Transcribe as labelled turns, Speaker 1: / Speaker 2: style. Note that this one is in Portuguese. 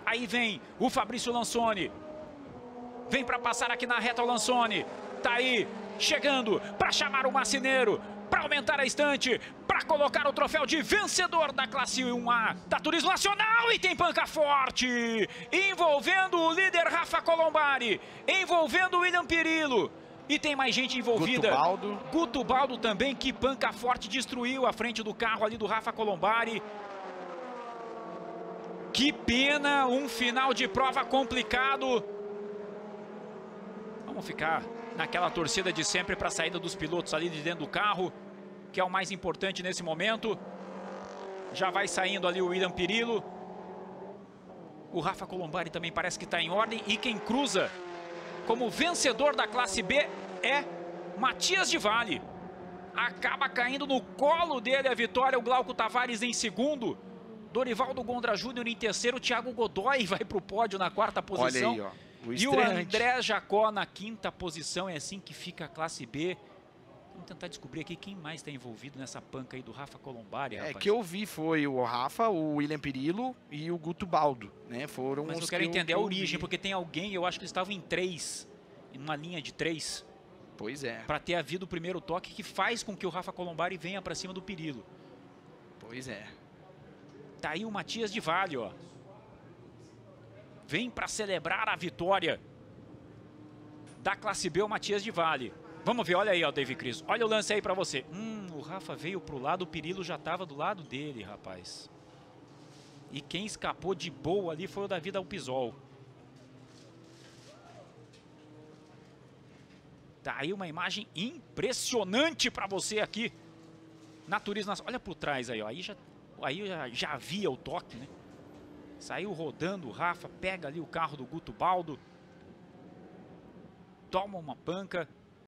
Speaker 1: Aí vem o Fabrício Lansoni. Vem para passar aqui na reta o Lansoni. Tá aí, chegando para chamar o Marceneiro, para aumentar a estante, para colocar o troféu de vencedor da classe 1A da Turismo Nacional. E tem panca forte, envolvendo o líder Rafa Colombari, envolvendo o William Pirillo. E tem mais gente envolvida. Guto Baldo também, que panca forte, destruiu a frente do carro ali do Rafa Colombari. Que pena, um final de prova complicado. Vamos ficar naquela torcida de sempre para a saída dos pilotos ali de dentro do carro, que é o mais importante nesse momento. Já vai saindo ali o William Pirillo. O Rafa Colombari também parece que está em ordem. E quem cruza como vencedor da classe B é Matias de Valle. Acaba caindo no colo dele a vitória, o Glauco Tavares em segundo. Dorivaldo Gondra Júnior em terceiro, Thiago Godoy vai para o pódio na quarta posição.
Speaker 2: Olha aí, ó.
Speaker 1: E o André Jacó na quinta posição. É assim que fica a classe B. Vamos tentar descobrir aqui quem mais está envolvido nessa panca aí do Rafa Colombari, rapaz.
Speaker 2: Que eu vi foi o Rafa, o William Pirillo e o Guto Baldo, né? Foram
Speaker 1: Mas
Speaker 2: os
Speaker 1: eu quero
Speaker 2: que
Speaker 1: entender a origem, porque tem alguém, eu acho que eles estavam em 3, em uma linha de 3.
Speaker 2: Pois é.
Speaker 1: Para ter havido o primeiro toque que faz com que o Rafa Colombari venha para cima do Pirillo.
Speaker 2: Pois é.
Speaker 1: Tá aí o Matias de Valle, ó. Vem para celebrar a vitória da classe B, o Matias de Valle. Vamos ver, olha aí, ó, David Cris. Olha o lance aí para você. O Rafa veio pro lado, o Pirillo já tava do lado dele, rapaz. E quem escapou de boa ali foi o Davi Dalpisol. Tá aí uma imagem impressionante para você aqui na Turismo Nacional. Olha por trás aí, ó. Aí já havia o toque, né? Saiu rodando o Rafa, pega ali o carro do Guto Baldo. Toma uma panca.